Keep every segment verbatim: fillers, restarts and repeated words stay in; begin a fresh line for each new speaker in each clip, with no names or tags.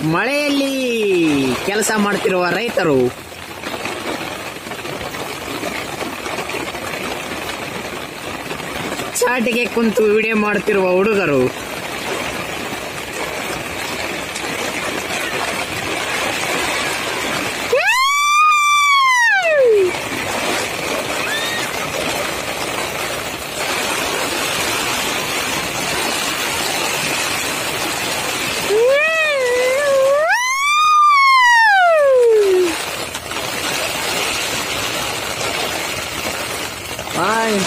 ಮಳೆಯಲ್ಲಿ ಕೆಲಸ ಮಾಡ್ತಿರುವ ರೈತರು, ಚಾಟಿಗೆ ಕುಂತು ವಿಡಿಯೋ ಮಾಡುತ್ತಿರುವ ಹುಡುಗರು, ಹಾಯ್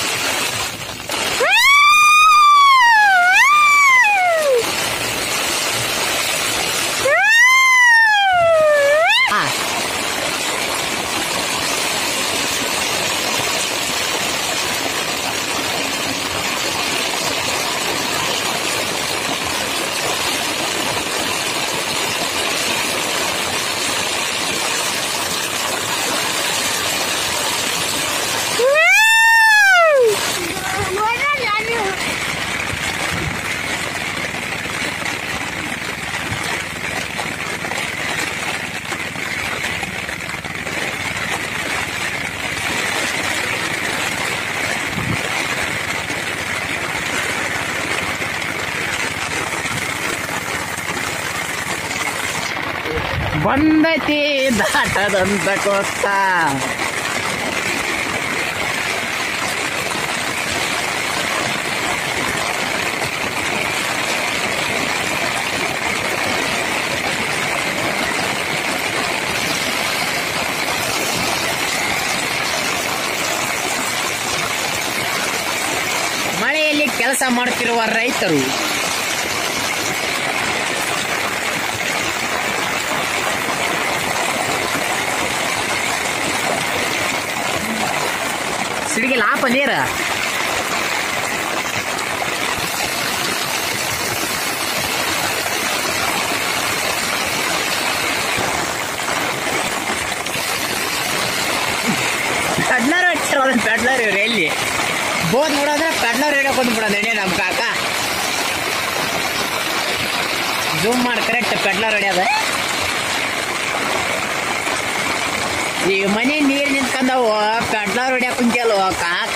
ಬಂದೈತಿ ದಾಟದಂತ ಕೋಸ್ತ. ಮಳೆಯಲ್ಲಿ ಕೆಲಸ ಮಾಡುತ್ತಿರುವ ರೈತರು, ಸಿಡಿಗೆ ಲಾಪ ನೀರ ಪೆಡ್ಲರ್ ಹೊಟ್ಟಿರೋದು. ಪೆಡ್ಲರ್ ಇವ್ರು ಎಲ್ಲಿ ಬೋದ್ ಬಿಡೋದ್ರೆ ಪೆಡ್ಲರ್ ಹಿಡಿಯೋಕೆ ಬಂದ್ಬಿಡೋದು ಎಣ್ಣೆ ನಮ್ಮ ಕಾಕ. ಜೂಮ್ ಮಾಡಿ ಕರೆಕ್ಟ್ ಪೆಡ್ಲರ್ ಹೊಡ್ಯೋದು. ಈ ಮನೆ ನೀರು ನಿಂತ್ಕೊಂಡವು, ಪೆಡ್ಲರ್ ಹೊಡ್ಯಾಕ ಕುಂತಲ್ವ ಕಾಕ.